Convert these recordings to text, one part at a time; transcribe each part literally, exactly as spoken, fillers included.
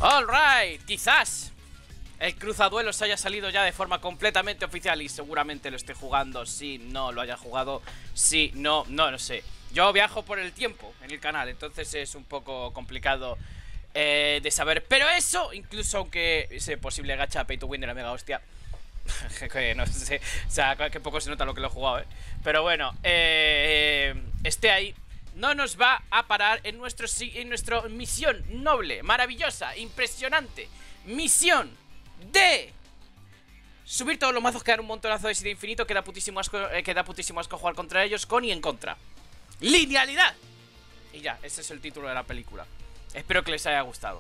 Alright, quizás el cruzaduelos haya salido ya de forma completamente oficial y seguramente lo esté jugando. Si no lo haya jugado, si no, no lo sé. Yo viajo por el tiempo en el canal, entonces es un poco complicado eh, de saber. Pero eso, incluso aunque ese posible gacha pay to win de la mega hostia, que no sé, o sea, que poco se nota lo que lo he jugado, ¿eh? Pero bueno, eh, esté ahí, no nos va a parar en nuestro en nuestra misión noble, maravillosa, impresionante misión de subir todos los mazos que dan un montonazo de S D infinito, que da putísimo asco, eh, que da putísimo asco jugar contra ellos, con y en contra. ¡Linealidad! Y ya, ese es el título de la película. Espero que les haya gustado.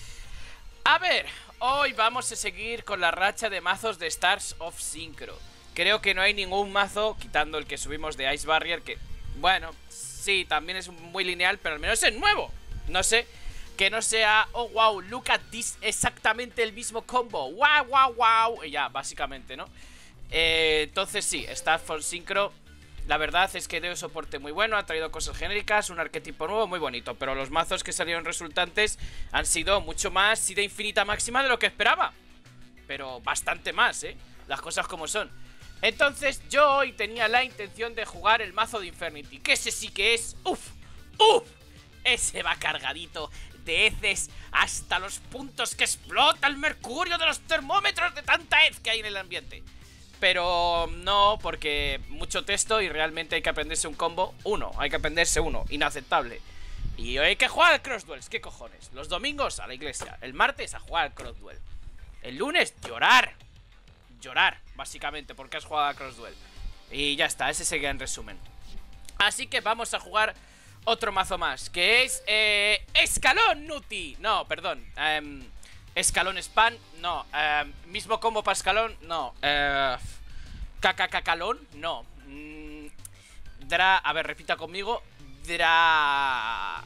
A ver, hoy vamos a seguir con la racha de mazos de Stars of Synchro. Creo que no hay ningún mazo, quitando el que subimos de Ice Barrier, que, bueno, sí, también es muy lineal, pero al menos es nuevo. No sé, que no sea, oh wow, look at this, exactamente el mismo combo. Wow, wow, wow. Y ya, básicamente, ¿no? Eh, entonces sí, Stars of Synchro, la verdad es que dio soporte muy bueno, ha traído cosas genéricas, un arquetipo nuevo muy bonito. Pero los mazos que salieron resultantes han sido mucho más sida infinita máxima de lo que esperaba. Pero bastante más, ¿eh? Las cosas como son. Entonces yo hoy tenía la intención de jugar el mazo de Infernity, que ese sí que es, uff, uff, ese va cargadito de heces hasta los puntos que explota el mercurio de los termómetros de tanta hez que hay en el ambiente. Pero no, porque mucho texto y realmente hay que aprenderse un combo. Uno, hay que aprenderse uno, inaceptable. Y hoy hay que jugar al Cross Duels, ¿qué cojones? Los domingos a la iglesia, el martes a jugar al Cross Duel, el lunes llorar. Llorar, básicamente, porque has jugado a Cross Duel. Y ya está, ese sería en resumen. Así que vamos a jugar otro mazo más, que es eh, Escalón Nuti. No, perdón, eh, Escalón Span, no, eh, mismo combo para Escalón, no, eh, Cacacacalón, no, mm, Dra, a ver, repita conmigo, Dra,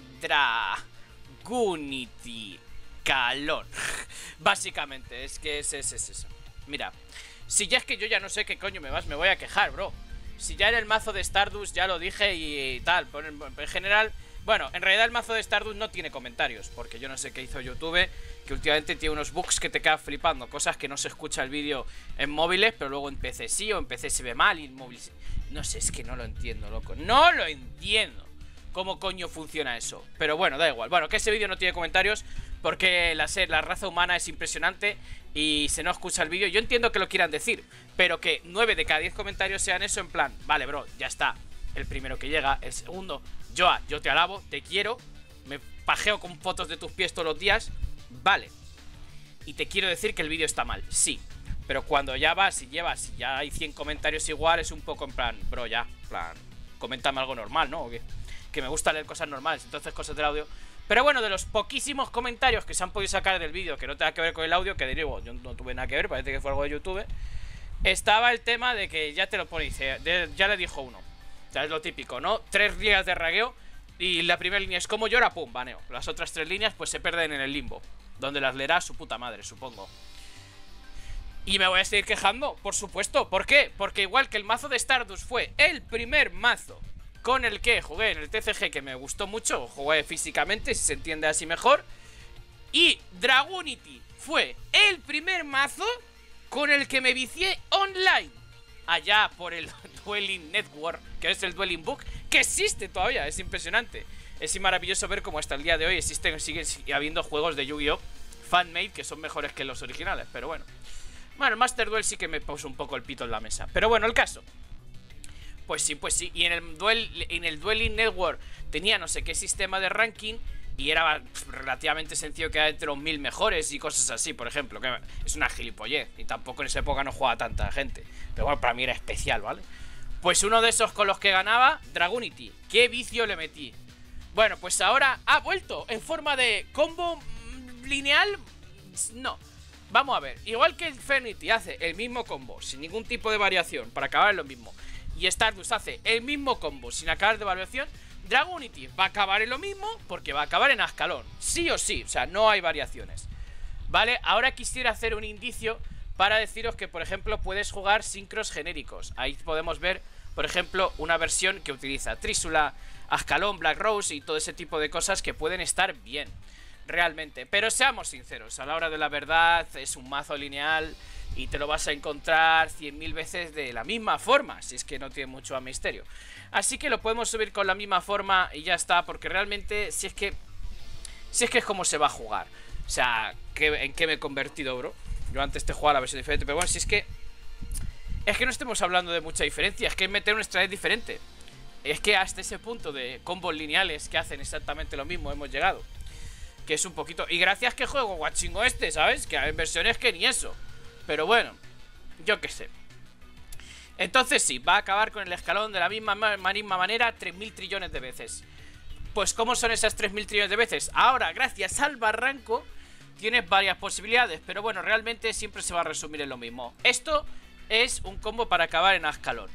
Dragunity Calón. Básicamente, es que es, es, es eso. Mira, si ya es que yo ya no sé qué coño me vas, me voy a quejar, bro. Si ya en el mazo de Stardust ya lo dije y, y tal, en, en general. Bueno, en realidad el mazo de Stardust no tiene comentarios, porque yo no sé qué hizo YouTube, que últimamente tiene unos bugs que te quedan flipando. Cosas que no se escucha el vídeo en móviles, pero luego en P C sí, o en P C se ve mal y en móviles sí. No sé, es que no lo entiendo, loco. No lo entiendo cómo coño funciona eso. Pero bueno, da igual. Bueno, que ese vídeo no tiene comentarios porque la, la raza humana es impresionante y se no escucha el vídeo. Yo entiendo que lo quieran decir, pero que nueve de cada diez comentarios sean eso en plan, vale, bro, ya está. El primero que llega, el segundo, Joa, yo te alabo, te quiero, me pajeo con fotos de tus pies todos los días, vale. Y te quiero decir que el vídeo está mal, sí. Pero cuando ya vas y llevas y ya hay cien comentarios igual, es un poco en plan, bro, ya, en plan, coméntame algo normal, ¿no? Que, que me gusta leer cosas normales, entonces cosas del audio. Pero bueno, de los poquísimos comentarios que se han podido sacar del vídeo que no tenga que ver con el audio, que de nuevo yo no tuve nada que ver, parece que fue algo de YouTube, estaba el tema de que ya te lo pone, dice, de, ya le dijo uno. O sea, es lo típico, ¿no? Tres líneas de ragueo y la primera línea es como llora, pum, baneo. Las otras tres líneas pues se pierden en el limbo, donde las leerá su puta madre, supongo. Y me voy a seguir quejando, por supuesto. ¿Por qué? Porque igual que el mazo de Stardust fue el primer mazo con el que jugué en el T C G, que me gustó mucho, jugué físicamente, si se entiende así mejor. Y Dragunity fue el primer mazo con el que me vicié online, allá por el Dueling Network, que es el Dueling Book, que existe todavía, es impresionante. Es maravilloso ver cómo hasta el día de hoy existen, siguen habiendo juegos de Yu-Gi-Oh! Fan-made que son mejores que los originales, pero bueno. Bueno, el Master Duel sí que me puso un poco el pito en la mesa, pero bueno, el caso. Pues sí, pues sí, y en el, duel, en el Dueling Network tenía no sé qué sistema de ranking y era relativamente sencillo quedar entre los mil mejores y cosas así, por ejemplo, que es una gilipollez y tampoco en esa época no jugaba tanta gente, pero bueno, para mí era especial, ¿vale? Pues uno de esos con los que ganaba, Dragunity. ¿Qué vicio le metí? Bueno, pues ahora ha vuelto en forma de combo lineal. No, vamos a ver, igual que el Infernity hace el mismo combo sin ningún tipo de variación para acabar en lo mismo, y Stardust hace el mismo combo sin acabar de variación, Dragunity va a acabar en lo mismo porque va a acabar en Ascalón, sí o sí, o sea, no hay variaciones. Vale, ahora quisiera hacer un indicio para deciros que, por ejemplo, puedes jugar sincros genéricos. Ahí podemos ver, por ejemplo, una versión que utiliza Trísula, Ascalón, Black Rose y todo ese tipo de cosas que pueden estar bien. realmente. Pero seamos sinceros, a la hora de la verdad es un mazo lineal y te lo vas a encontrar cien mil veces de la misma forma, si es que no tiene mucho misterio. Así que lo podemos subir con la misma forma y ya está, porque realmente si es que si es que es como se va a jugar. O sea, ¿qué, ¿en qué me he convertido, bro? Yo antes te jugaba la versión diferente, pero bueno, si es que es que no estemos hablando de mucha diferencia, es que es meter un strike diferente. Es que hasta ese punto de combos lineales que hacen exactamente lo mismo hemos llegado. Que es un poquito... Y gracias que juego guachingo este, ¿sabes? Que hay versiones que ni eso. Pero bueno, yo qué sé. Entonces sí, va a acabar con el escalón de la misma, misma manera tres mil trillones de veces. Pues ¿cómo son esas tres mil trillones de veces? Ahora, gracias al barranco, tienes varias posibilidades. Pero bueno, realmente siempre se va a resumir en lo mismo. Esto es un combo para acabar en escalón.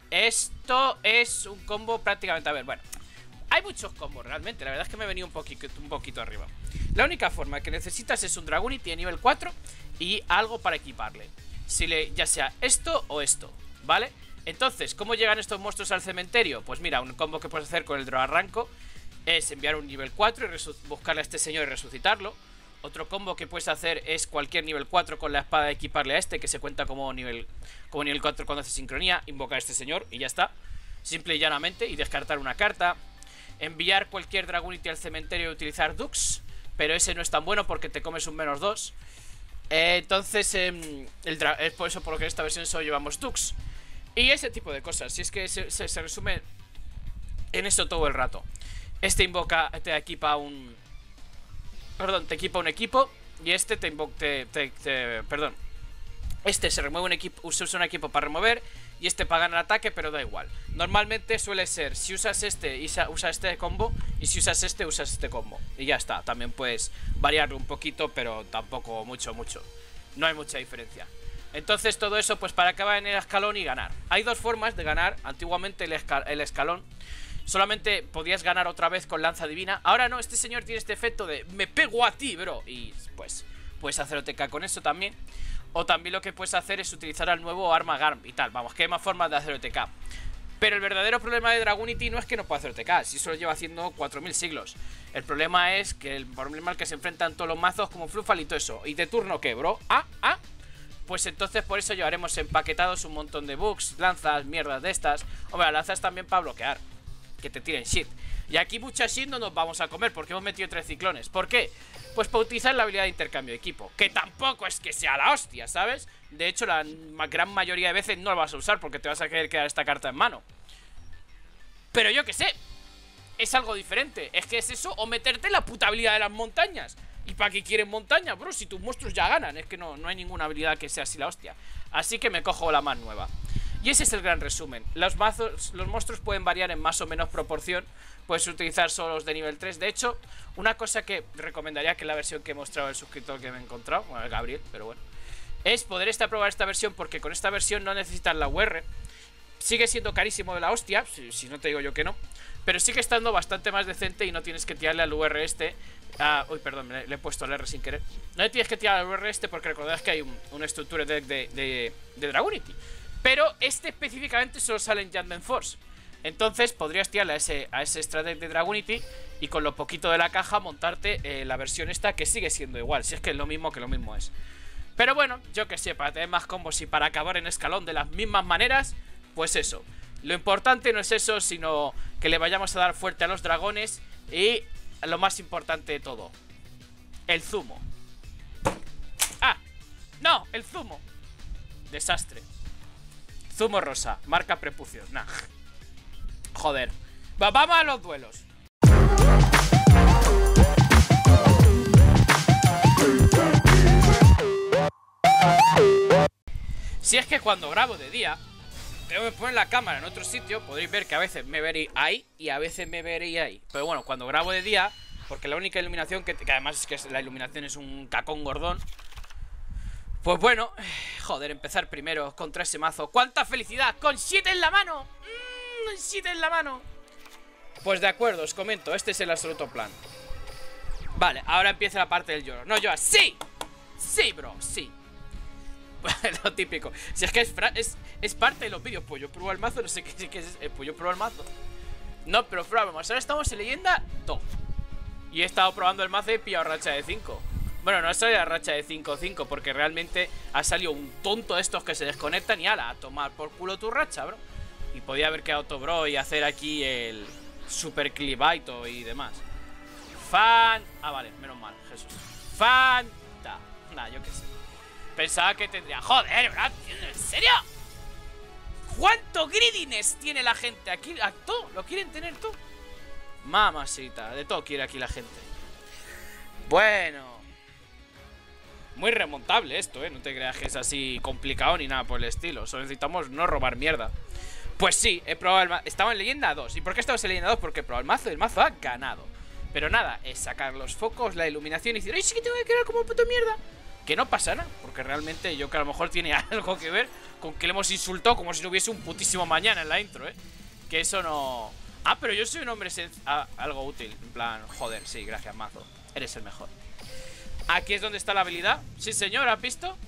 Esto es un combo prácticamente... A ver, bueno, hay muchos combos realmente. La verdad es que me he venido un poquito, un poquito arriba. La única forma que necesitas es un Dragunity de nivel cuatro y algo para equiparle. Si le, ya sea esto o esto, ¿vale? Entonces, ¿cómo llegan estos monstruos al cementerio? Pues mira, un combo que puedes hacer con el Droarranco es enviar un nivel cuatro y buscarle a este señor y resucitarlo. Otro combo que puedes hacer es cualquier nivel cuatro con la espada equiparle a este, que se cuenta como nivel, como nivel cuatro cuando hace sincronía. Invocar a este señor y ya está. Simple y llanamente. Y descartar una carta. Enviar cualquier Dragunity al cementerio y utilizar Dux. Pero ese no es tan bueno porque te comes un menos dos. eh, Entonces eh, el es por eso por lo que en esta versión solo llevamos Dux. Y ese tipo de cosas. Si es que se, se, se resume en eso todo el rato. Este invoca, te equipa un... Perdón, te equipa un equipo. Y este te invoca... Te, te, te, perdón. Este se remueve un equipo, usa un equipo para remover. Y este para ganar ataque, pero da igual. Normalmente suele ser, si usas este, usa este combo. Y si usas este, usas este combo. Y ya está, también puedes variarlo un poquito, pero tampoco mucho, mucho. No hay mucha diferencia. Entonces todo eso pues para acabar en el escalón y ganar. Hay dos formas de ganar. Antiguamente el, escal el escalón solamente podías ganar otra vez con lanza divina. Ahora no, este señor tiene este efecto de me pego a ti, bro. Y pues puedes hacer O T K con eso también. O también lo que puedes hacer es utilizar al nuevo arma Garm y tal. Vamos, que hay más formas de hacer O T K. Pero el verdadero problema de Dragunity no es que no pueda hacer O T K. Si eso lo lleva haciendo cuatro mil siglos. El problema es que el problema al que se enfrentan todos los mazos como Flufal y todo eso. ¿Y de turno qué, bro? Ah, ah. Pues entonces por eso llevaremos empaquetados un montón de bugs, lanzas, mierdas de estas. Hombre, lanzas también para bloquear, que te tiren shit. Y aquí mucha shit no nos vamos a comer porque hemos metido tres ciclones. ¿Por qué? Pues para utilizar la habilidad de intercambio de equipo, que tampoco es que sea la hostia, ¿sabes? De hecho, la gran mayoría de veces no la vas a usar porque te vas a querer quedar esta carta en mano. Pero yo qué sé, es algo diferente. Es que es eso o meterte en la puta habilidad de las montañas. ¿Y para qué quieren montaña, bro? Si tus monstruos ya ganan. Es que no, no hay ninguna habilidad que sea así la hostia. Así que me cojo la más nueva. Y ese es el gran resumen. Los mazos, los monstruos pueden variar en más o menos proporción. Puedes utilizar solo los de nivel tres. De hecho, una cosa que recomendaría que la versión que he mostrado el suscriptor que me he encontrado, bueno, el Gabriel, pero bueno, es poder este probar esta versión, porque con esta versión no necesitas la U R. Sigue siendo carísimo de la hostia, si, si no te digo yo que no, pero sigue estando bastante más decente y no tienes que tirarle al U R este. Uh, uy, perdón, le, le he puesto el R sin querer. No le tienes que tirar al U R este porque recordad que hay un, una estructura de, de, de, de Dragunity. Pero este específicamente solo sale en Judgment Force. Entonces podrías tirarle a ese, a ese extra deck de Dragunity y con lo poquito de la caja montarte eh, la versión esta, que sigue siendo igual. Si es que es lo mismo que lo mismo es. Pero bueno, yo que sé, para tener más combos y para acabar en escalón de las mismas maneras, pues eso. Lo importante no es eso, sino que le vayamos a dar fuerte a los dragones. Y lo más importante de todo, el zumo. ¡Ah! ¡No! ¡El zumo! Desastre. Zumo rosa, marca prepucio. Nah. Joder. Va, vamos a los duelos. Si es que cuando grabo de día tengo que poner la cámara en otro sitio, podréis ver que a veces me veréis ahí y a veces me veréis ahí. Pero bueno, cuando grabo de día, porque la única iluminación que, que además es que la iluminación es un cacón gordón. Pues bueno, joder, empezar primero contra ese mazo. ¡Cuánta felicidad! ¡Con siete en la mano! ¡Mmm! ¡siete en la mano! Pues de acuerdo, os comento, este es el absoluto plan. Vale, ahora empieza la parte del lloro. No, yo, ¡sí! ¡Sí, bro! ¡Sí! Lo típico. Si es que es, es, es parte de los vídeos. Pues yo pruebo el mazo, no sé qué, qué es. Eh, pues yo pruebo el mazo. No, pero probamos. Ahora estamos en leyenda dos. Y he estado probando el mazo y he pillado racha de cinco. Bueno, no ha salido la racha de cinco cinco porque realmente ha salido un tonto de estos que se desconectan y ala, a tomar por culo tu racha, bro. Y podía haber quedado todo, bro, y hacer aquí el super clivaito y demás. Fan... Ah, vale, menos mal, Jesús. Fanta. Nah, yo qué sé. Pensaba que tendría... Joder, bro, ¿en serio? ¿Cuánto greediness tiene la gente aquí? ¿A todo? ¿Lo quieren tener todo? Mamacita, de todo quiere aquí la gente. Bueno... Muy remontable esto, ¿eh? No te creas que es así complicado ni nada por el estilo. Solo necesitamos no robar mierda. Pues sí, he probado el mazo. Estaba en leyenda dos. ¿Y por qué estaba en leyenda dos? Porque he probado el mazo y el mazo ha ganado. Pero nada, es sacar los focos, la iluminación y decir, ¡ay, sí que tengo que quedar como un puto mierda! Que no pasa nada, porque realmente yo que a lo mejor tiene algo que ver con que le hemos insultado como si no hubiese un putísimo mañana en la intro, ¿eh? Que eso no... Ah, pero yo soy un hombre ah, algo útil. En plan, joder, sí, gracias, mazo. Eres el mejor. Aquí es donde está la habilidad. Sí, señor, ¿has visto?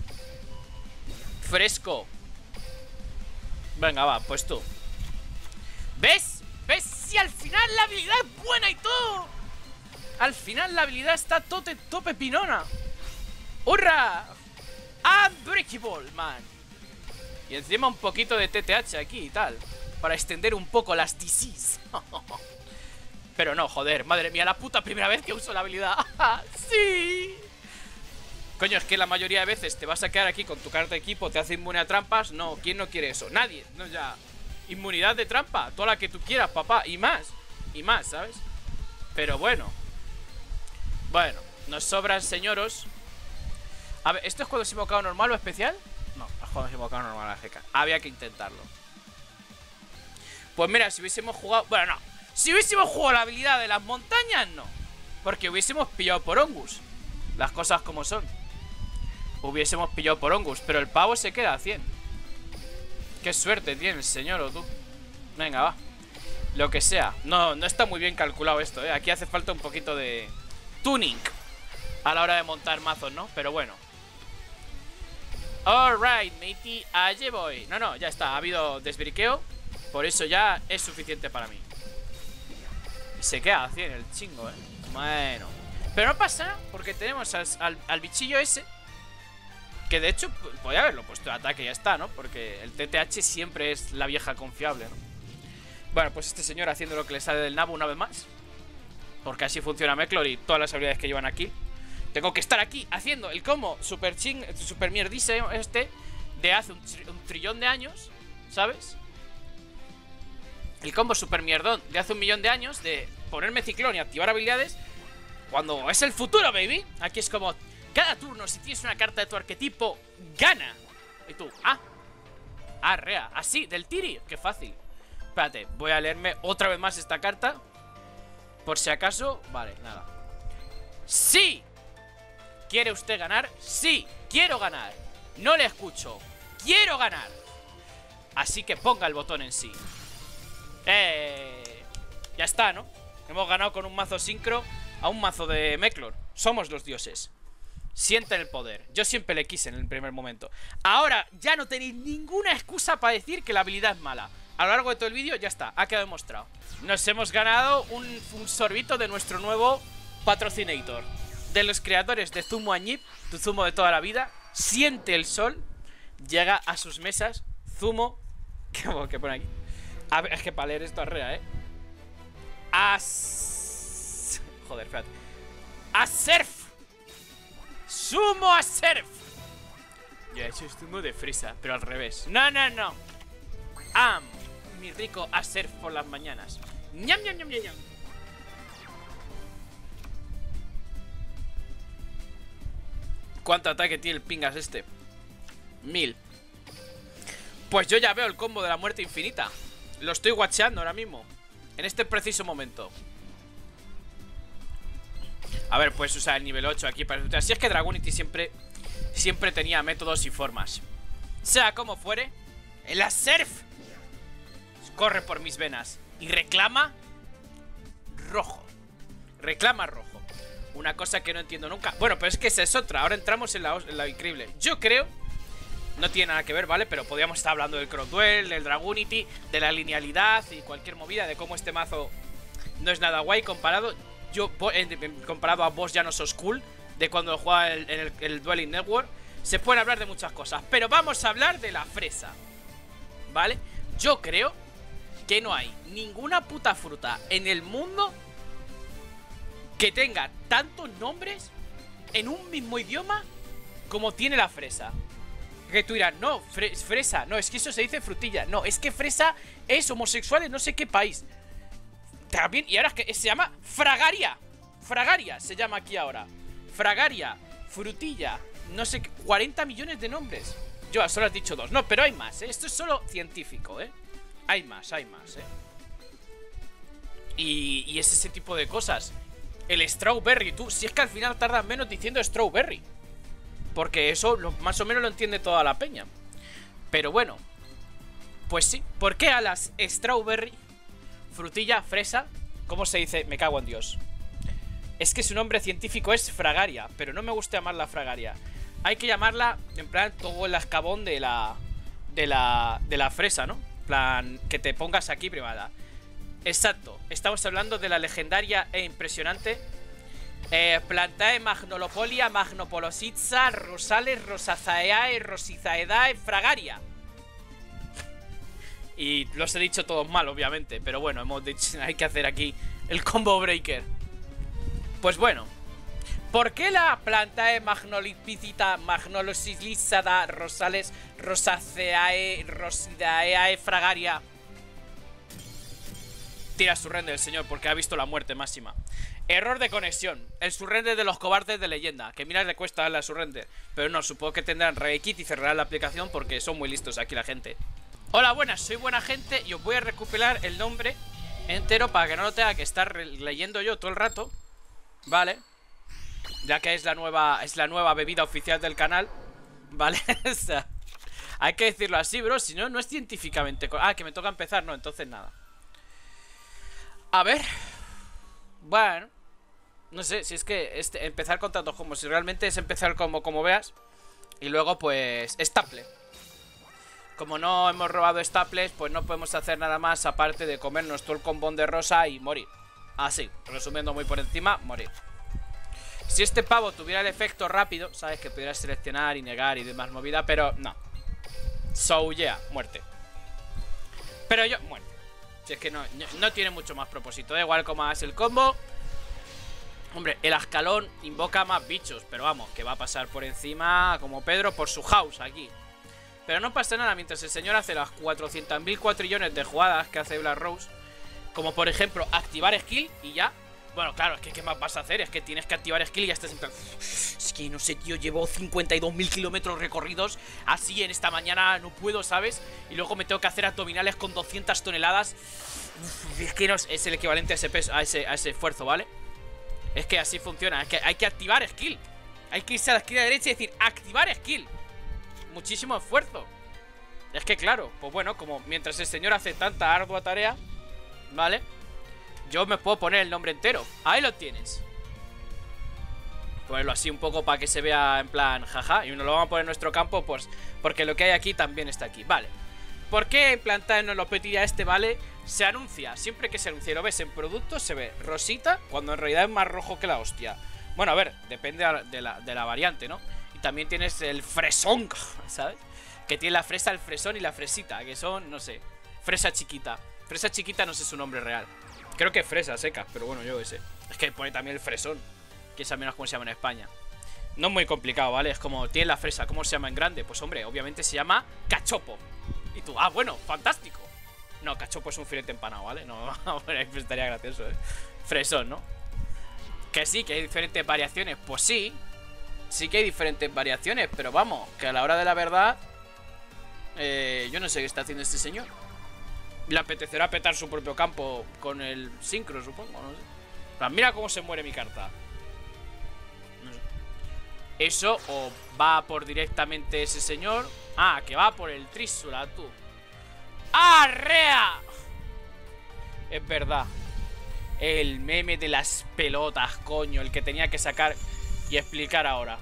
Fresco. Venga, va, pues tú. ¿Ves? ¿Ves? Si al final la habilidad es buena y todo. Al final la habilidad está tope, tope pinona. ¡Hurra! Unbreakable, man. Y encima un poquito de T T H aquí y tal, para extender un poco las D Cs. Pero no, joder, madre mía, la puta primera vez que uso la habilidad. ¡Sí! Coño, es que la mayoría de veces te vas a quedar aquí con tu carta de equipo, te hace inmune a trampas. No, ¿quién no quiere eso? Nadie, no ya. Inmunidad de trampa, toda la que tú quieras, papá. Y más, y más, ¿sabes? Pero bueno. Bueno, nos sobran señoros. A ver, ¿esto es cuando se invocado normal o especial? No, es cuando se invocado normal a la G K. Había que intentarlo. Pues mira, si hubiésemos jugado... Bueno, no. Si hubiésemos jugado la habilidad de las montañas, no. Porque hubiésemos pillado por Ongus. Las cosas como son. Hubiésemos pillado por Ongus. Pero el pavo se queda a cien. Qué suerte tiene el señor o tú. Venga, va. Lo que sea. No, no está muy bien calculado esto, ¿eh? Aquí hace falta un poquito de tuning a la hora de montar mazos, ¿no? Pero bueno. Alright, matey, allí voy. No, no, ya está, ha habido desbriqueo. Por eso ya es suficiente para mí. Y se queda a cien el chingo, ¿eh? Bueno. Pero no pasa nada, porque tenemos al, al, al bichillo ese. Que de hecho, podría haberlo puesto de ataque y ya está, ¿no? Porque el T T H siempre es la vieja confiable, ¿no? Bueno, pues este señor haciendo lo que le sale del nabo una vez más. Porque así funciona Meclor y todas las habilidades que llevan aquí. Tengo que estar aquí haciendo el combo super ching, super mierdice este de hace un, tri un trillón de años, ¿sabes? El combo super mierdón de hace un millón de años de ponerme ciclón y activar habilidades cuando es el futuro, baby. Aquí es como cada turno, si tienes una carta de tu arquetipo, gana. Y tú, ah, ah, rea, así, del tiri, qué fácil. Espérate, voy a leerme otra vez más esta carta por si acaso, vale, nada. ¡Sí! ¿Quiere usted ganar? Sí, quiero ganar. No le escucho. Quiero ganar. Así que ponga el botón en sí. Eh, ya está, ¿no? Hemos ganado con un mazo sincro a un mazo de Meclor. Somos los dioses. Sienten el poder. Yo siempre le quise en el primer momento. Ahora ya no tenéis ninguna excusa para decir que la habilidad es mala. A lo largo de todo el vídeo ya está, ha quedado demostrado. Nos hemos ganado un, un sorbito de nuestro nuevo patrocinator. De los creadores de Zumo Añip, tu zumo de toda la vida. Siente el sol. Llega a sus mesas. Zumo. ¿Qué, qué pone aquí? A ver, es que para leer esto es rea, ¿eh? As... Joder, espérate. Aserf. Zumo Aserf. Yo he hecho zumo de fresa, pero al revés. No, no, no. Am. Mi rico Aserf por las mañanas. Ñam, ñam, ñam, ñam, ñam. ¿Cuánto ataque tiene el pingas este? Mil. Pues yo ya veo el combo de la muerte infinita. Lo estoy watcheando ahora mismo. En este preciso momento. A ver, pues usar el nivel ocho aquí para... Así es que Dragunity siempre Siempre tenía métodos y formas. Sea como fuere, el Aserf corre por mis venas y reclama rojo. Reclama rojo. Una cosa que no entiendo nunca. Bueno, pero es que esa es otra. Ahora entramos en la, en la increíble. Yo creo, no tiene nada que ver, ¿vale? Pero podríamos estar hablando del Cross Duel, del Dragunity, de la linealidad y cualquier movida, de cómo este mazo no es nada guay comparado. yo en, comparado a Boss ya no sos cool, de cuando jugaba en el, el, el Dueling Network. Se pueden hablar de muchas cosas, pero vamos a hablar de la fresa, ¿vale? Yo creo que no hay ninguna puta fruta en el mundo que tenga tantos nombres en un mismo idioma como tiene la fresa. Que tú dirás, no, fre fresa, no, es que eso se dice frutilla. No, es que fresa es homosexual en no sé qué país. También, y ahora es que se llama Fragaria. Fragaria se llama aquí ahora. Fragaria, frutilla, no sé qué, cuarenta millones de nombres. Yo solo has dicho dos, no, pero hay más, ¿eh? Esto es solo científico, ¿eh? Hay más, hay más, ¿eh? Y, y es ese tipo de cosas. El strawberry, tú, si es que al final tardas menos diciendo strawberry, porque eso lo, más o menos lo entiende toda la peña. Pero bueno, pues sí. ¿Por qué a las strawberry, frutilla, fresa, cómo se dice? Me cago en Dios. Es que su nombre científico es Fragaria, pero no me gusta llamarla Fragaria. Hay que llamarla, en plan, todo el escabón de la... De la... De la fresa, ¿no? En plan, que te pongas aquí privada. Exacto, estamos hablando de la legendaria e impresionante eh, Plantae Magnolopolia Magnopolositza Rosales Rosazaeae Rosizaedae Fragaria. Y los he dicho todos mal, obviamente, pero bueno, hemos dicho, hay que hacer aquí el combo breaker. Pues bueno, ¿por qué la Plantae Magnolipicita Magnolosilisada Rosales Rosaceae Rosidaeae Fragaria tira surrender el señor? Porque ha visto la muerte máxima. Error de conexión. El surrender de los cobardes de leyenda. Que mira, le cuesta darle a surrender. Pero no, supongo que tendrán reikit y cerrarán la aplicación porque son muy listos aquí la gente. Hola, buenas, soy buena gente y os voy a recopilar el nombre entero para que no lo tenga que estar leyendo yo todo el rato. Vale. Ya que es la nueva, es la nueva bebida oficial del canal. Vale. O sea, hay que decirlo así, bro. Si no, no es científicamente. Ah, que me toca empezar. No, entonces nada. A ver. Bueno, no sé, si es que este, empezar con tantos combos, si realmente es empezar como, como veas. Y luego pues staple. Como no hemos robado staples, pues no podemos hacer nada más aparte de comernos todo el combón de rosa y morir. Así, resumiendo muy por encima, morir. Si este pavo tuviera el efecto rápido, sabes que pudieras seleccionar y negar y demás movida, pero no. So yeah, muerte. Pero yo, muerte. Si es que no, no tiene mucho más propósito. Da igual cómo hagas el combo. Hombre, el Ascalón invoca más bichos, pero vamos, que va a pasar por encima como Pedro por su house aquí. Pero no pasa nada mientras el señor hace las cuatrocientos mil cuatrillones de jugadas que hace Black Rose. Como por ejemplo, activar skill y ya. Bueno, claro, es que ¿qué más vas a hacer? Es que tienes que activar skill y ya estás en plan... Es que no sé, tío, llevo cincuenta y dos mil kilómetros recorridos así en esta mañana, no puedo, ¿sabes? Y luego me tengo que hacer abdominales con doscientas toneladas. Uf, es que no es, es el equivalente a ese peso, a ese, a ese esfuerzo, ¿vale? Es que así funciona, es que hay que activar skill. Hay que irse a la esquina derecha y decir, activar skill. Muchísimo esfuerzo. Es que claro, pues bueno, como mientras el señor hace tanta ardua tarea, ¿vale? Yo me puedo poner el nombre entero. Ahí lo tienes. Ponerlo así un poco para que se vea en plan jaja. Y nos lo vamos a poner en nuestro campo, pues porque lo que hay aquí también está aquí. Vale. ¿Por qué implantar en el opetilla este, vale? Se anuncia, siempre que se anuncia y lo ves en productos, se ve rosita, cuando en realidad es más rojo que la hostia. Bueno, a ver, depende de la, de la variante, ¿no? Y también tienes el fresón, ¿sabes? Que tiene la fresa, el fresón y la fresita, que son, no sé, fresa chiquita. Fresa chiquita no sé su nombre real. Creo que fresa seca, pero bueno, yo qué sé. Es que pone también el fresón, que es al menos como se llama en España. No es muy complicado, ¿vale? Es como, tiene la fresa, ¿cómo se llama en grande? Pues hombre, obviamente se llama cachopo. Y tú, ah, bueno, fantástico. No, cachopo es un filete empanado, ¿vale? No, bueno, estaría gracioso, ¿eh? Fresón, ¿no? Que sí, que hay diferentes variaciones. Pues sí, sí que hay diferentes variaciones, pero vamos, que a la hora de la verdad eh, yo no sé qué está haciendo este señor. Le apetecerá petar su propio campo con el sincro, supongo, no sé. Pero mira cómo se muere mi carta. No sé. Eso o va por directamente ese señor. Ah, que va por el Trísula, tú. ¡Arrea! Es verdad. El meme de las pelotas, coño. El que tenía que sacar y explicar ahora.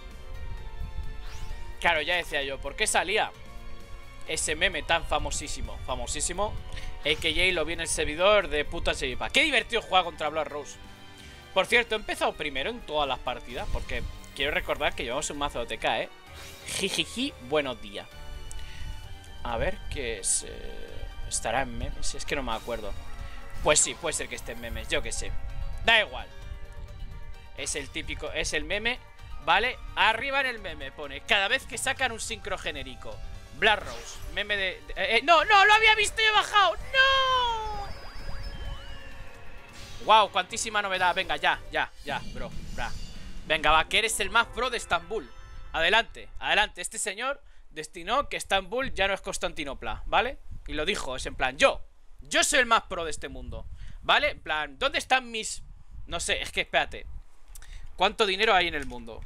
Claro, ya decía yo, ¿por qué salía ese meme tan famosísimo? Famosísimo. A K J lo vi en el servidor de puta Seripa. Qué divertido jugar contra Black Rose. Por cierto, he empezado primero en todas las partidas, porque quiero recordar que llevamos un mazo de O T K, ¿eh? Jijiji, buenos días. A ver, ¿qué es? Eh, ¿Estará en memes? Es que no me acuerdo. Pues sí, puede ser que esté en memes, yo qué sé. Da igual. Es el típico, es el meme, ¿vale? Arriba en el meme pone, cada vez que sacan un sincro genérico. Black Rose, meme de... de eh, ¡No, no! ¡Lo había visto y he bajado! ¡No! ¡Wow! Cuantísima novedad. Venga, ya, ya, ya, bro, bra. Venga, va, que eres el más pro de Estambul. Adelante, adelante. Este señor destinó que Estambul ya no es Constantinopla, ¿vale? Y lo dijo, es en plan, yo Yo soy el más pro de este mundo, ¿vale? En plan, ¿dónde están mis...? No sé, es que espérate. ¿Cuánto dinero hay en el mundo?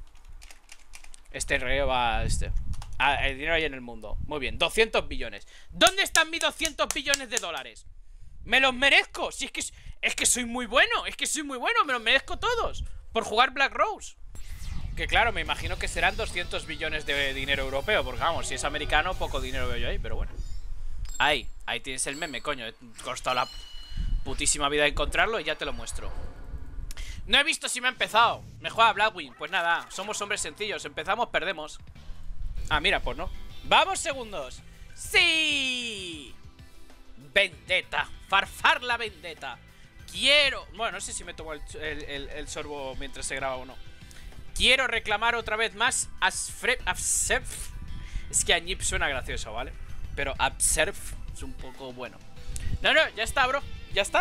Este reo va... Este ah, el dinero hay en el mundo. Muy bien, doscientos billones. ¿Dónde están mis doscientos billones de dólares? ¡Me los merezco! Si es que, es que soy muy bueno. Es que soy muy bueno, me los merezco todos por jugar Black Rose. Que claro, me imagino que serán doscientos billones de dinero europeo. Porque vamos, si es americano, poco dinero veo yo ahí. Pero bueno, ahí, ahí tienes el meme, coño. He costado la putísima vida encontrarlo y ya te lo muestro. No he visto si me ha empezado. Me juega Blackwing. Pues nada, somos hombres sencillos. Empezamos, perdemos. Ah, mira, pues no. ¡Vamos, segundos! ¡Sí! Vendetta. Farfar la vendetta. Quiero... Bueno, no sé si me tomo el, el, el, el sorbo mientras se graba o no. Quiero reclamar otra vez más Asfre... Abserf. Es que Añip suena gracioso, ¿vale? Pero Abserf es un poco bueno. No, no, ya está, bro. Ya está.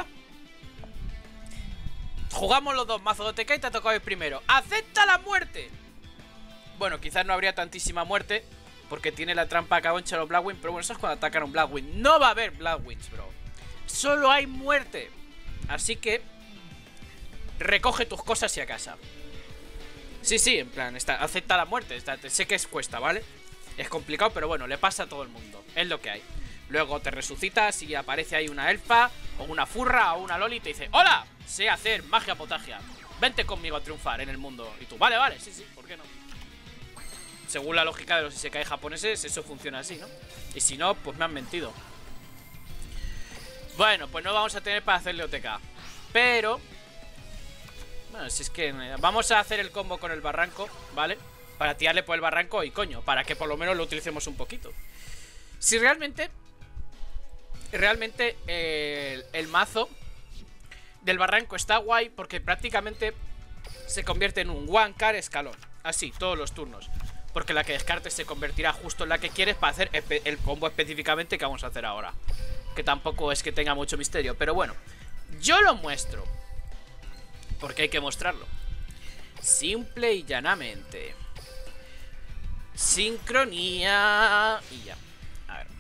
Jugamos los dos mazos de O T K y te ha tocado el primero. ¡Acepta la muerte! Bueno, quizás no habría tantísima muerte porque tiene la trampa cagонcha los Blackwing. Pero bueno, eso es cuando atacan un Blackwing. No va a haber Blackwings, bro. Solo hay muerte. Así que recoge tus cosas y a casa. Sí, sí, en plan, está, acepta la muerte. Está, sé que es cuesta, ¿vale? Es complicado, pero bueno, le pasa a todo el mundo. Es lo que hay. Luego te resucitas y aparece ahí una elfa o una furra o una loli y te dice: ¡Hola! Sé hacer magia potagia. Vente conmigo a triunfar en el mundo. Y tú, vale, vale, sí, sí, ¿por qué no? Según la lógica de los isekai japoneses, eso funciona así, ¿no? Y si no, pues me han mentido. Bueno, pues no vamos a tener para hacerle O T K. Pero... Bueno, si es que... Vamos a hacer el combo con el barranco, ¿vale? Para tirarle por el barranco y coño, para que por lo menos lo utilicemos un poquito. Si realmente... Realmente eh, el, el mazo del barranco está guay porque prácticamente se convierte en un one car escalón. Así, todos los turnos. Porque la que descartes se convertirá justo en la que quieres para hacer el combo específicamente que vamos a hacer ahora. Que tampoco es que tenga mucho misterio. Pero bueno, yo lo muestro porque hay que mostrarlo. Simple y llanamente. Sincronía. Y ya. A ver.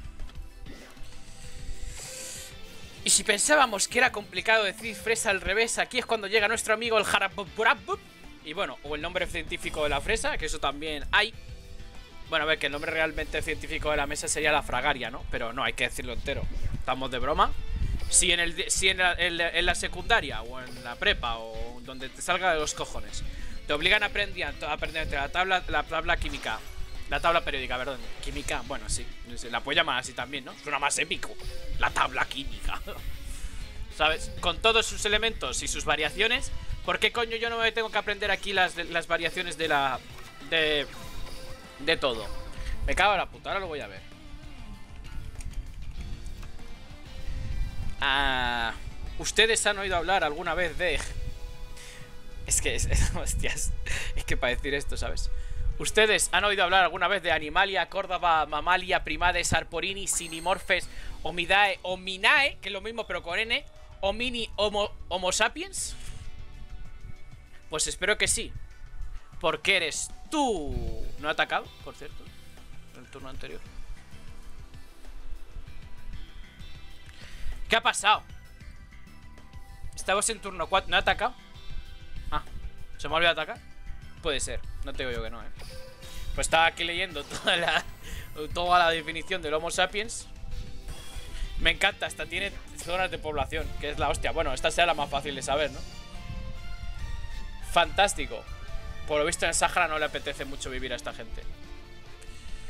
Y si pensábamos que era complicado decir fresa al revés, aquí es cuando llega nuestro amigo el Harapupurapup. Y bueno, o el nombre científico de la fresa, que eso también hay. Bueno, a ver, que el nombre realmente científico de la mesa sería la fragaria, ¿no? Pero no, hay que decirlo entero. Estamos de broma. Si en, el, si en, la, en, la, en la secundaria o en la prepa o donde te salga de los cojones te obligan a aprender, a aprender la tabla, la tabla química, la tabla periódica, perdón, química, bueno, sí, la puedes llamar así también, ¿no? Suena más épico, la tabla química. ¿Sabes? Con todos sus elementos y sus variaciones. ¿Por qué coño yo no me tengo que aprender aquí las, las variaciones de la... De... De todo? Me cago en la puta, ahora lo voy a ver. Ah, ¿ustedes han oído hablar alguna vez de...? Es que... Es, hostias. Es que para decir esto, ¿sabes? ¿Ustedes han oído hablar alguna vez de Animalia, Córdoba, Mamalia, Primades, Arporini, Sinimorphes, Omidae, Ominae, que es lo mismo pero con N, Homini, Homo, Homo sapiens? Pues espero que sí. Porque eres tú. ¿No ha atacado, por cierto? En el turno anterior. ¿Qué ha pasado? Estamos en turno cuatro. ¿No ha atacado? Ah, ¿se me ha olvidado atacar? Puede ser, no te digo yo que no, eh. Pues estaba aquí leyendo toda la, toda la definición del Homo sapiens. Me encanta, hasta tiene zonas de población, que es la hostia. Bueno, esta sea la más fácil de saber, ¿no? Fantástico. Por lo visto en el Sahara no le apetece mucho vivir a esta gente.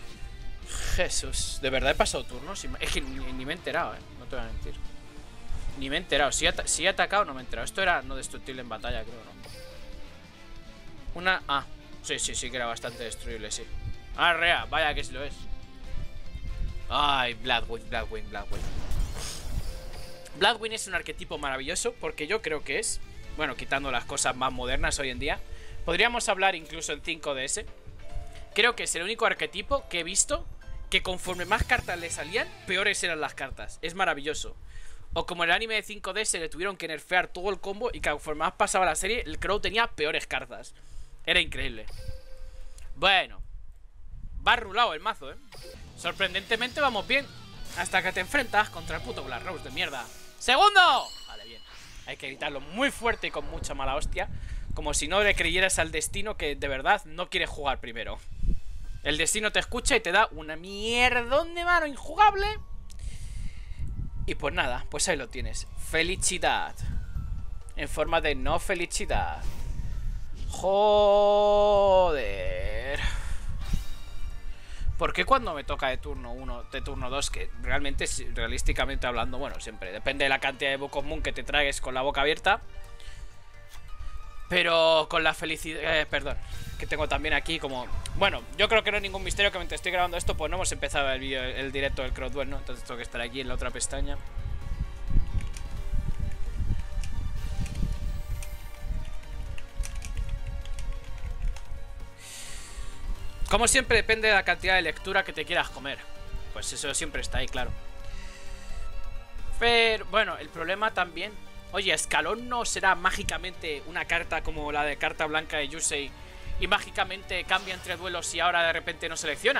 Jesús, ¿de verdad he pasado turnos? Es que ni, ni me he enterado, eh. No te voy a mentir. Ni me he enterado. Si he, si he atacado, no me he enterado. Esto era no destructible en batalla, creo, ¿no? Una... Ah, sí, sí, sí que era bastante destruible, sí. Arrea, vaya que sí lo es. Ay, Bloodwind, Bloodwind, Bloodwind. Bloodwind es un arquetipo maravilloso porque yo creo que es... Bueno, quitando las cosas más modernas hoy en día, podríamos hablar incluso en cinco D S. Creo que es el único arquetipo que he visto que conforme más cartas le salían, peores eran las cartas. Es maravilloso. O como el anime de cinco D S le tuvieron que nerfear todo el combo y que conforme más pasaba la serie, el Crow tenía peores cartas. Era increíble. Bueno, va rulado el mazo, ¿eh? Sorprendentemente vamos bien. Hasta que te enfrentas contra el puto Black Rose de mierda. ¡Segundo! Vale, bien. Hay que gritarlo muy fuerte y con mucha mala hostia. Como si no le creyeras al destino que de verdad no quiere jugar primero. El destino te escucha y te da una mierdón de mano injugable. Y pues nada, pues ahí lo tienes. Felicidad. En forma de no felicidad. Joder. ¿Por qué cuando me toca de turno uno, de turno dos, que realmente, realísticamente hablando, bueno, siempre depende de la cantidad de Book of Moon que te tragues con la boca abierta? Pero con la felicidad... Eh, perdón, que tengo también aquí como... Bueno, yo creo que no es ningún misterio que mientras estoy grabando esto, pues no hemos empezado el vídeo, el directo del Crowdwell, ¿no? Entonces tengo que estar aquí en la otra pestaña. Como siempre, depende de la cantidad de lectura que te quieras comer. Pues eso siempre está ahí, claro. Pero, bueno, el problema también... Oye, ¿Escalón no será mágicamente una carta como la de carta blanca de Yusei y mágicamente cambia entre duelos y ahora de repente no selecciona?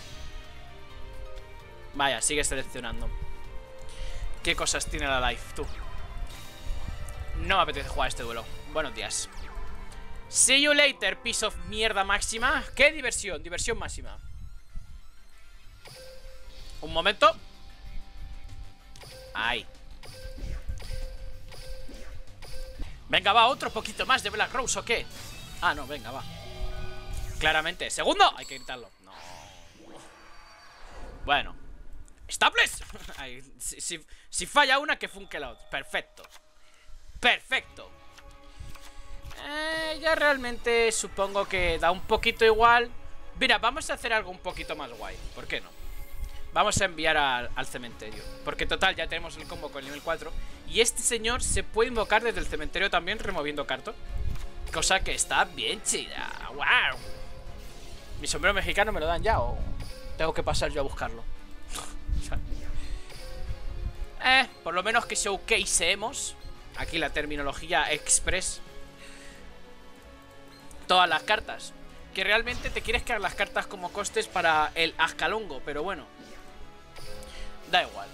Vaya, sigue seleccionando. ¿Qué cosas tiene la life, tú? No me apetece jugar este duelo. Buenos días. See you later, piece of mierda máxima. ¡Qué diversión! Diversión máxima. Un momento. Ahí. Venga, va, otro poquito más de Black Rose, ¿o qué? Ah, no, venga, va. Claramente. ¡Segundo! Hay que gritarlo. No. Bueno. ¡Staples! si, si, si falla una, que funke la otra. Perfecto. Perfecto. Eh, ya realmente supongo que da un poquito igual. Mira, vamos a hacer algo un poquito más guay. ¿Por qué no? Vamos a enviar al, al cementerio. Porque total, ya tenemos el combo con el nivel cuatro. Y este señor se puede invocar desde el cementerio también, removiendo cartón. Cosa que está bien chida. ¡Wow! ¿Mi sombrero mexicano me lo dan ya o tengo que pasar yo a buscarlo? eh, por lo menos que showcaseemos. Aquí la terminología express. Todas las cartas. Que realmente te quieres quedar las cartas como costes para el Ascalongo, pero bueno. Da igual.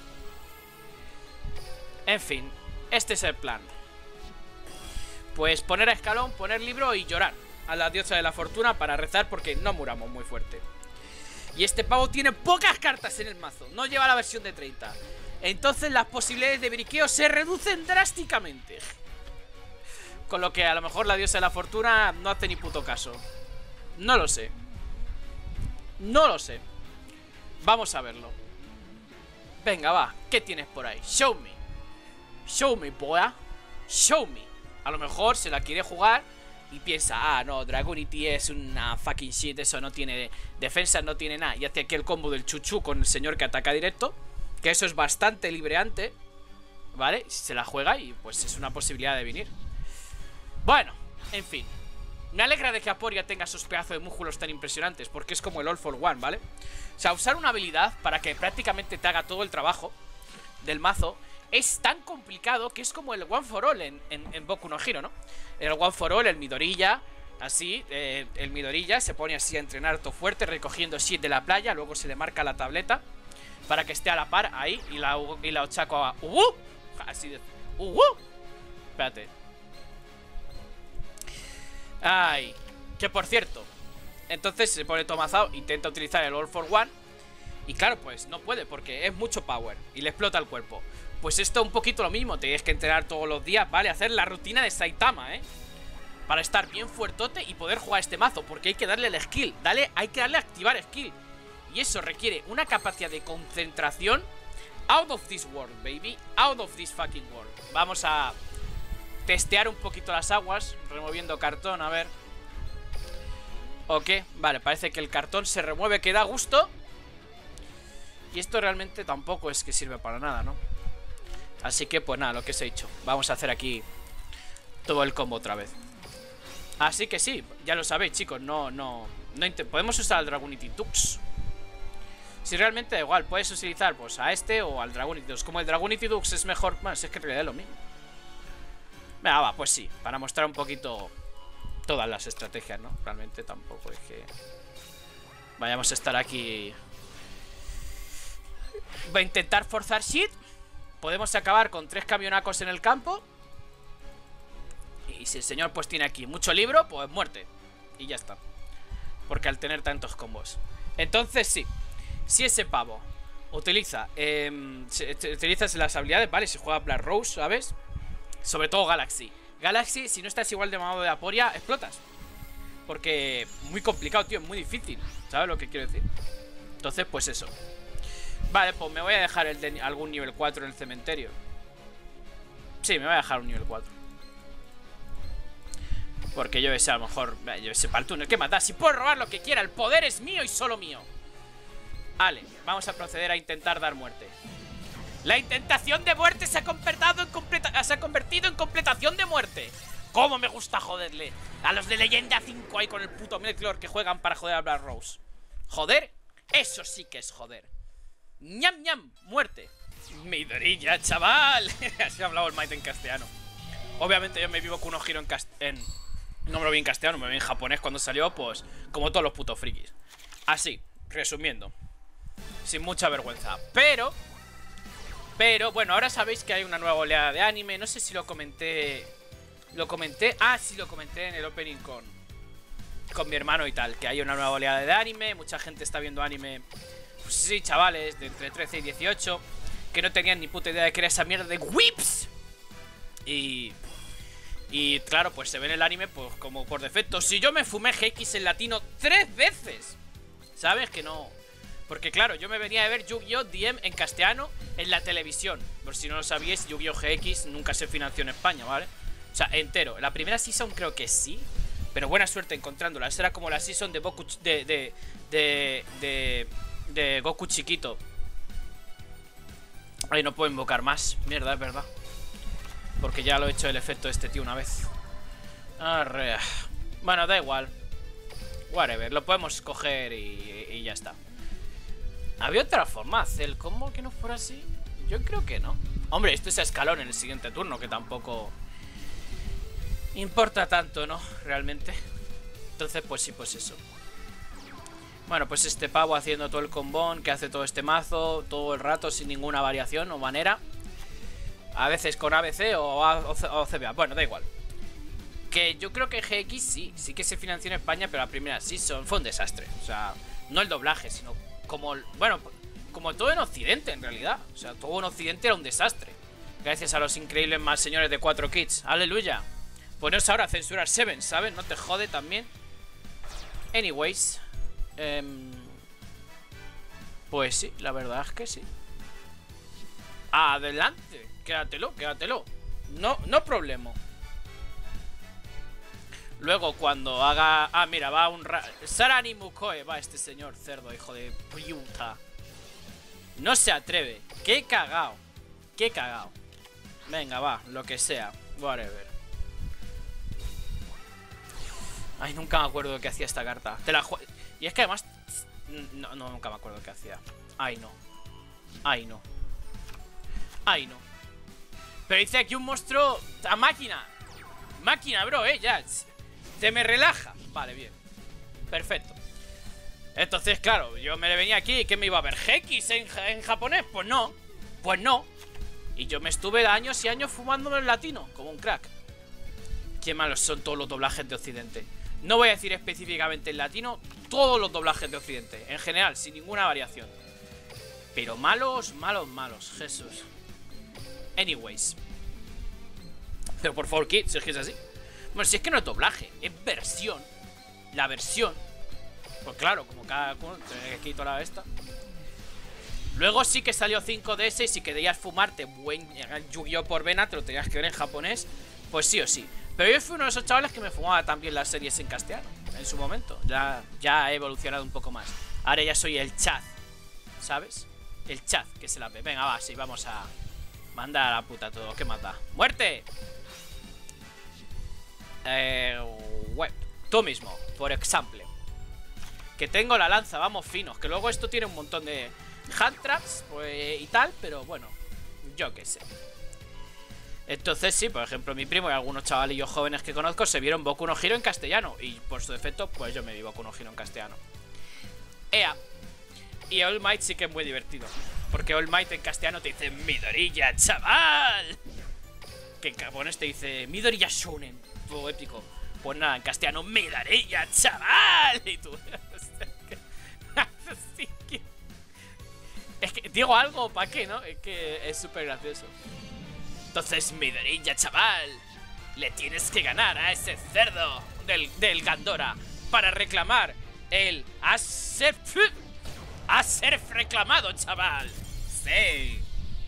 En fin, este es el plan. Pues poner a escalón, poner libro y llorar a la diosa de la fortuna para rezar porque no muramos muy fuerte. Y este pavo tiene pocas cartas en el mazo. No lleva la versión de treinta. Entonces las posibilidades de briqueo se reducen drásticamente. Con lo que a lo mejor la diosa de la fortuna no hace ni puto caso. No lo sé. No lo sé. Vamos a verlo. Venga, va. ¿Qué tienes por ahí? Show me. Show me, boy. Show me. A lo mejor se la quiere jugar y piensa, ah, no, Dragonity es una fucking shit. Eso no tiene defensa, no tiene nada. Y hace aquí el combo del chuchu con el señor que ataca directo. Que eso es bastante libreante. ¿Vale? Se la juega y pues es una posibilidad de venir. Bueno, en fin. Me alegra de que Aporia tenga esos pedazos de músculos tan impresionantes, porque es como el All for One, ¿vale? O sea, usar una habilidad para que prácticamente te haga todo el trabajo del mazo es tan complicado que es como el One for All en, en, en Boku no Hero, ¿no? El One for All, el Midoriya, así, eh, el Midoriya se pone así a entrenar todo fuerte, recogiendo shit de la playa, luego se le marca la tableta para que esté a la par ahí y la, y la Ochako a... ¡Uh! Así de... ¡Uh! Espérate. Ay, que por cierto, entonces se pone tomazado, intenta utilizar el All for One y claro, pues no puede porque es mucho power y le explota el cuerpo. Pues esto un poquito lo mismo, tienes que entrenar todos los días, ¿vale? Hacer la rutina de Saitama, ¿eh? Para estar bien fuertote y poder jugar este mazo, porque hay que darle el skill, dale, hay que darle a activar skill. Y eso requiere una capacidad de concentración Out of this world, baby. Out of this fucking world. Vamos a testear un poquito las aguas, removiendo cartón, a ver. Ok, vale, parece que el cartón se remueve, que da gusto. Y esto realmente tampoco es que sirve para nada, ¿no? Así que pues nada, lo que os he dicho. Vamos a hacer aquí todo el combo otra vez. Así que sí, ya lo sabéis, chicos. No, no, no podemos usar al Dragonite Dux. Si realmente da igual, puedes utilizar pues a este o al Dragonite Dux. Como el Dragonite Dux es mejor, bueno, es que en realidad es lo mismo. Venga, va, pues sí, para mostrar un poquito todas las estrategias, ¿no? Realmente tampoco es que vayamos a estar aquí. Va a intentar forzar shit. Podemos acabar con tres camionacos en el campo. Y si el señor pues tiene aquí mucho libro, pues muerte. Y ya está. Porque al tener tantos combos. Entonces sí, si ese pavo utiliza eh, utilizas las habilidades, vale, si juega Black Rose, ¿sabes? Sobre todo Galaxy. Galaxy, si no estás igual de mamado de Aporia, explotas. Porque muy complicado, tío, es muy difícil. ¿Sabes lo que quiero decir? Entonces, pues eso. Vale, pues me voy a dejar el de algún nivel cuatro en el cementerio. Sí, me voy a dejar un nivel cuatro. Porque yo ese a lo mejor, yo ese para el túnel, ¿qué matar? Si puedo robar lo que quiera, el poder es mío y solo mío. Vale, vamos a proceder a intentar dar muerte. La intentación de muerte se ha convertido en, completa se ha convertido en completación de muerte. ¿Cómo me gusta joderle a los de Leyenda cinco ahí con el puto Melclor que juegan para joder a Black Rose? ¿Joder? Eso sí que es joder. ñam ñam, muerte. Midorilla, chaval. Así ha hablado el Might en castellano. Obviamente yo me vivo con unos giros en, cast en no me lo vi en castellano, me lo vi en japonés cuando salió, pues como todos los putos frikis. Así, resumiendo, sin mucha vergüenza. Pero Pero, bueno, ahora sabéis que hay una nueva oleada de anime. No sé si lo comenté Lo comenté, ah, sí, lo comenté en el opening con Con mi hermano y tal. Que hay una nueva oleada de anime, mucha gente está viendo anime. Pues sí, chavales, de entre trece y dieciocho, que no tenían ni puta idea de que era esa mierda de whips. Y... Y claro, pues se ve en el anime pues como por defecto. Si yo me fumé G X en latino tres veces, ¿sabes? Que no... Porque claro, yo me venía de ver Yu-Gi-Oh! D M en castellano en la televisión. Por si no lo sabíais, Yu-Gi-Oh! G X nunca se financió en España, ¿vale? O sea, entero. La primera season creo que sí, pero buena suerte encontrándola. Esa era como la season de Goku... De... De... De... De, de Goku chiquito. Ay, no puedo invocar más. Mierda, es verdad. Porque ya lo he hecho el efecto de este tío una vez. Arre. Bueno, da igual. Whatever, lo podemos coger y, y ya está. Había otra forma de hacer el combo que no fuera así. Yo creo que no. Hombre, esto es a escalón en el siguiente turno, que tampoco importa tanto, ¿no? Realmente. Entonces, pues sí, pues eso. Bueno, pues este pavo haciendo todo el combón que hace todo este mazo todo el rato sin ninguna variación o manera. A veces con A B C o, A, o, C, o C B A. Bueno, da igual. Que yo creo que G X sí, sí que se financió en España, pero la primera season fue un desastre. O sea, no el doblaje, sino como... Bueno, como todo en Occidente, en realidad. O sea, todo en Occidente era un desastre. Gracias a los increíbles más señores de cuatro Kids. ¡Aleluya! Poneros ahora a censurar Seven, ¿sabes? No te jode también. Anyways. Eh, pues sí, la verdad es que sí. Adelante. Quédatelo, quédatelo. No, no problema. Luego cuando haga... Ah, mira, va un... Ra... Sarani Mukoe, va este señor cerdo, hijo de puta. No se atreve. Qué cagao. Qué cagao. Venga, va, lo que sea. Whatever. Ay, nunca me acuerdo de qué hacía esta carta. Te la jue... Y es que además... No, no, nunca me acuerdo de qué hacía. Ay, no. Ay, no. Ay, no. Pero dice aquí un monstruo a máquina. Máquina, bro, eh, ya. Te me relaja. Vale, bien. Perfecto. Entonces, claro, yo me venía aquí. ¿Qué me iba a ver? ¿G X en, en japonés? Pues no. Pues no. Y yo me estuve años y años fumándome el latino, como un crack. Qué malos son todos los doblajes de Occidente. No voy a decir específicamente en latino. Todos los doblajes de Occidente. En general, sin ninguna variación. Pero malos, malos, malos. Jesús. Anyways. Pero por favor, Kid, si es que es así. Bueno, si es que no es doblaje, es versión. La versión. Pues claro, como cada... Te quito la esta. Luego sí que salió cinco D S y si querías fumarte buen Yu-Gi-Oh por vena, te lo tenías que ver en japonés, pues sí o sí. Pero yo fui uno de esos chavales que me fumaba también las series en castellano, en su momento. Ya, ya he evolucionado un poco más. Ahora ya soy el chat, ¿sabes? El chat, que se la ve. Venga, va, sí, vamos a mandar a la puta todo. ¿Qué mata? ¡Muerte! Eh, web. Tú mismo, por ejemplo. Que tengo la lanza, vamos finos. Que luego esto tiene un montón de hand traps pues, y tal, pero bueno, yo qué sé. Entonces sí, por ejemplo, mi primo y algunos chavalillos jóvenes que conozco se vieron Boku no Hero en castellano. Y por su defecto, pues yo me vi Boku no Hero en castellano. Ea. Y All Might sí que es muy divertido. Porque All Might en castellano te dice Midoriya, chaval. Que en japonés te dice Midoriya Shonen. Todo épico. Pues nada, en castellano, Midoriya, chaval. Y tú... Es que digo algo, ¿para qué, no? Es que es súper gracioso. Entonces, Midoriya, chaval, le tienes que ganar a ese cerdo del, del Gandora para reclamar el Aser... Aser reclamado, chaval. Sí.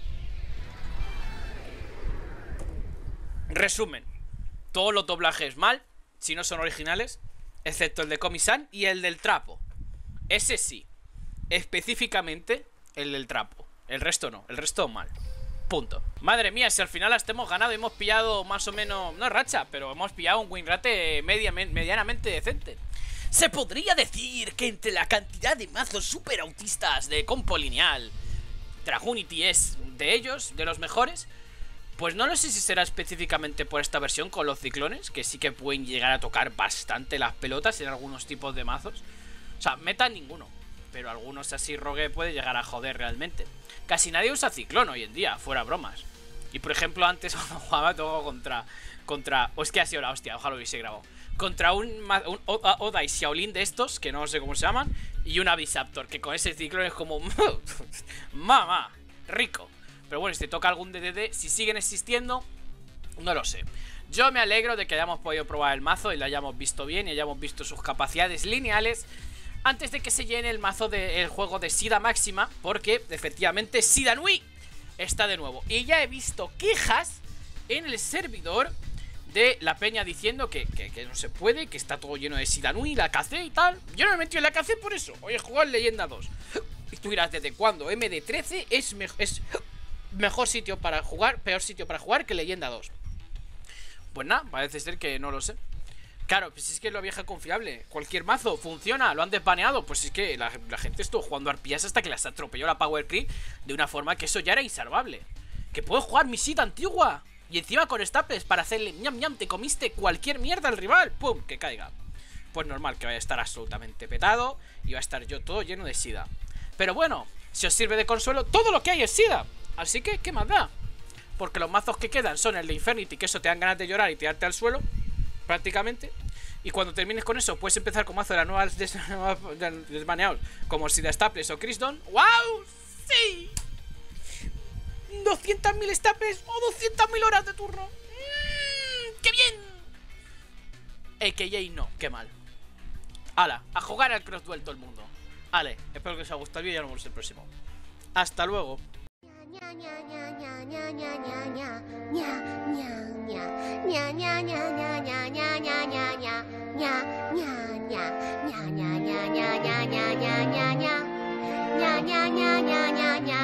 Resumen. Todos los doblajes mal, si no son originales, excepto el de Komi-san y el del trapo. Ese sí. Específicamente el del trapo. El resto no, el resto mal. Punto. Madre mía, si al final hasta hemos ganado y hemos pillado más o menos, no racha, pero hemos pillado un win rate media, medianamente decente. Se podría decir que entre la cantidad de mazos super autistas de compo lineal, Dragunity es de ellos, de los mejores. Pues no lo sé si será específicamente por esta versión con los ciclones, que sí que pueden llegar a tocar bastante las pelotas en algunos tipos de mazos. O sea, meta ninguno, pero algunos así rogue puede llegar a joder realmente. Casi nadie usa ciclón hoy en día, fuera bromas. Y por ejemplo antes cuando jugaba todo contra... Contra... O es que ha sido la hostia, ojalá lo hubiese grabado. Contra un, un Oda y Shaolin de estos, que no sé cómo se llaman, y un Abyssaptor, que con ese ciclón es como... Mamá, rico. Pero bueno, si te toca algún D D D, si siguen existiendo, no lo sé. Yo me alegro de que hayamos podido probar el mazo y lo hayamos visto bien y hayamos visto sus capacidades lineales antes de que se llene el mazo del juego de Sida Máxima, porque efectivamente Sida Nui está de nuevo. Y ya he visto quejas en el servidor de la peña diciendo que, que, que no se puede, que está todo lleno de Sida Nui, la K C y tal. Yo no me he metido en la K C por eso. Hoy he jugado en Leyenda dos. Y tú dirás, ¿desde cuándo? M D trece es, me es mejor sitio para jugar, peor sitio para jugar que Leyenda dos. Pues nada, parece ser que no lo sé. Claro, pues es que es lo vieja confiable. Cualquier mazo funciona, lo han desbaneado. Pues es que la, la gente estuvo jugando arpías hasta que las atropelló la Power Creep de una forma que eso ya era insalvable. Que puedo jugar mi Sida antigua y encima con staples para hacerle ñam ñam, te comiste cualquier mierda al rival. Pum, que caiga. Pues normal que vaya a estar absolutamente petado y va a estar yo todo lleno de Sida. Pero bueno, si os sirve de consuelo, todo lo que hay es Sida. Así que, ¿qué más da? Porque los mazos que quedan son el de Infernity, que eso te dan ganas de llorar y tirarte al suelo, prácticamente. Y cuando termines con eso, puedes empezar con mazo de las nuevas des desbaneados, como Sida Staples o Criston. ¡Wow! ¡Sí! doscientas mil Staples o doscientas mil horas de turno. ¡Mmm! ¡Qué bien! A K A no, qué mal. Hala, a jugar al Cross Duel todo el mundo. Vale, espero que os haya gustado el vídeo y nos vemos el próximo. Hasta luego. nya nya nya nya nya nya nya nya nya nya nya nya nya